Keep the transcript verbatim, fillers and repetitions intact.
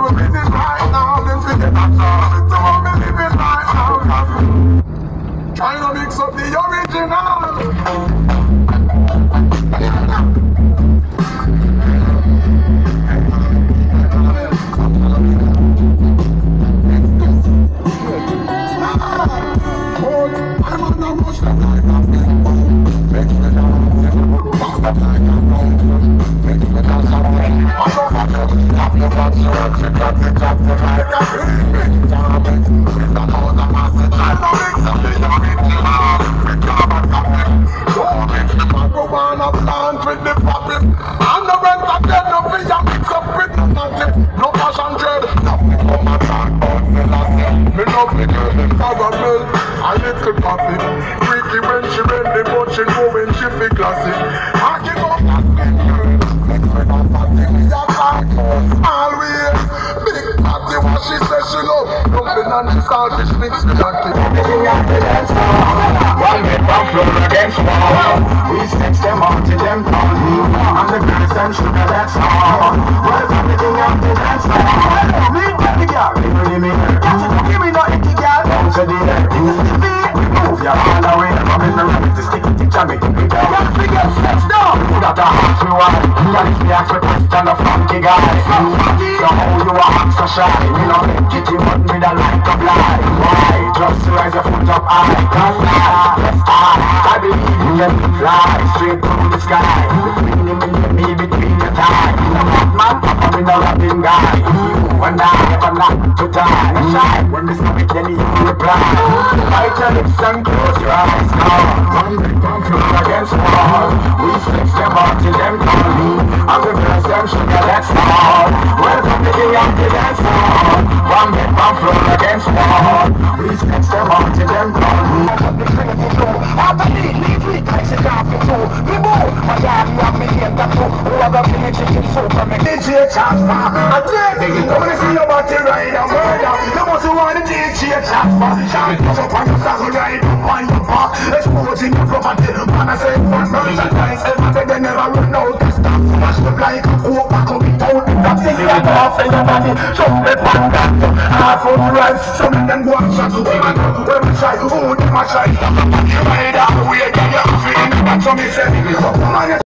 we living right now, them forget that all the time we living right now. Trying to mix up the original. A little puppy, freaky when she ready, but she know when she feel classy. I give up that always big party, what she says she love. Dumpling and she saltish mix with Jackie. Everything out the dance floor, one bit from floor against wall. We sticks them on to them down. I'm the greatest and sugar, that's all. Welcome the king of the dance floor. Lead the girl, give me her. Give me no icky girl, down to the air. Move your hand away, I'm in the rabbit to stick it to jammy. You got to get stretched down. You got to ask me why. You got to ask me question, a funky guy. So how you are so shy? Me no make kitty but me da like a blind. Why? Just to raise your foot up high. Cause I, yes I, I believe you can fly straight through the sky. Between him and me, between your thighs. You know what man, I'm in a rapping guy. You and I never not to die. Shy when this topic then you reply. Bite your lips and close your eyes now. One big come floor against wall. We fix them out till them call me. I'm the first them sugar, that's all. Welcome to the young to dance floor. One big come floor against wall. We fix them out till them call me. The Trinity show. After the leave we takes it down for two. Me move. My yard you have me here that too. Who have a village chicken soup for me. D J Chaspa. I dare you. Come and see your body ride a murder. You must want the D J Chaspa. Shine push up on your saddle ride on your bar. Exposing your property. Man I say one million times. Ever say they never run out of stuff. Smash them like a coke back up it out. That thing that off in your body. Jump it back that. Half of the ride. Some of them go and shot to them and where we try. Who them a try. Ride out the way. Get your feet. That's what me say.